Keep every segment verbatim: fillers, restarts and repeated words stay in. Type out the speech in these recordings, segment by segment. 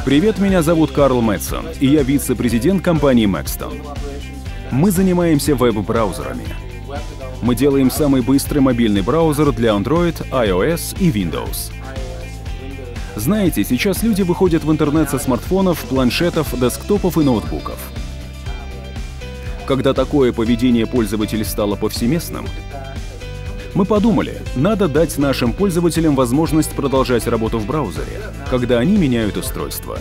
Привет, меня зовут Карл Мэтсон, и я вице-президент компании Maxton. Мы занимаемся веб-браузерами. Мы делаем самый быстрый мобильный браузер для Android, iOS и Windows. Знаете, сейчас люди выходят в интернет со смартфонов, планшетов, десктопов и ноутбуков. Когда такое поведение пользователей стало повсеместным, мы подумали, надо дать нашим пользователям возможность продолжать работу в браузере, когда они меняют устройство.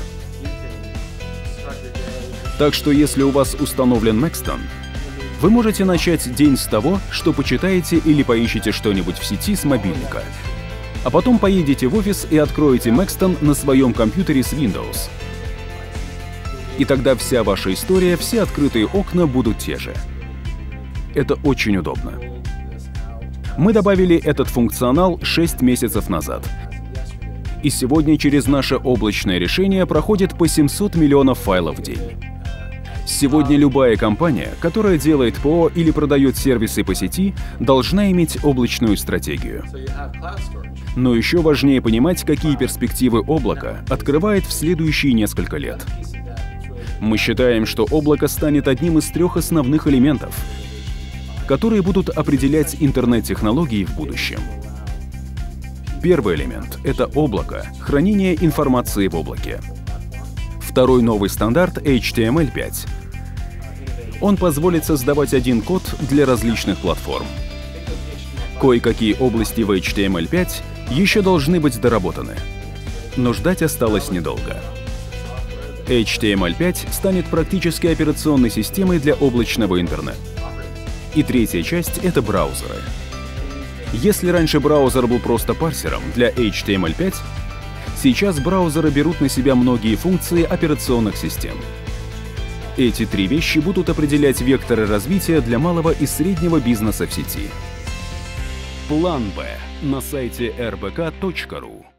Так что если у вас установлен Maxton, вы можете начать день с того, что почитаете или поищете что-нибудь в сети с мобильника, а потом поедете в офис и откроете Maxton на своем компьютере с Windows. И тогда вся ваша история, все открытые окна будут те же. Это очень удобно. Мы добавили этот функционал шесть месяцев назад. И сегодня через наше облачное решение проходит по семьсот миллионов файлов в день. Сегодня любая компания, которая делает ПО или продает сервисы по сети, должна иметь облачную стратегию. Но еще важнее понимать, какие перспективы облака открывает в следующие несколько лет. Мы считаем, что облако станет одним из трех основных элементов, которые будут определять интернет-технологии в будущем. Первый элемент — это облако, хранение информации в облаке. Второй новый стандарт — эйч ти эм эль пять. Он позволит создавать один код для различных платформ. Кое-какие области в эйч ти эм эль пять еще должны быть доработаны, но ждать осталось недолго. эйч ти эм эль пять станет практически операционной системой для облачного интернета. И третья часть — это браузеры. Если раньше браузер был просто парсером для эйч ти эм эль пять, сейчас браузеры берут на себя многие функции операционных систем. Эти три вещи будут определять векторы развития для малого и среднего бизнеса в сети. План Б на сайте эр бэ ка точка ру.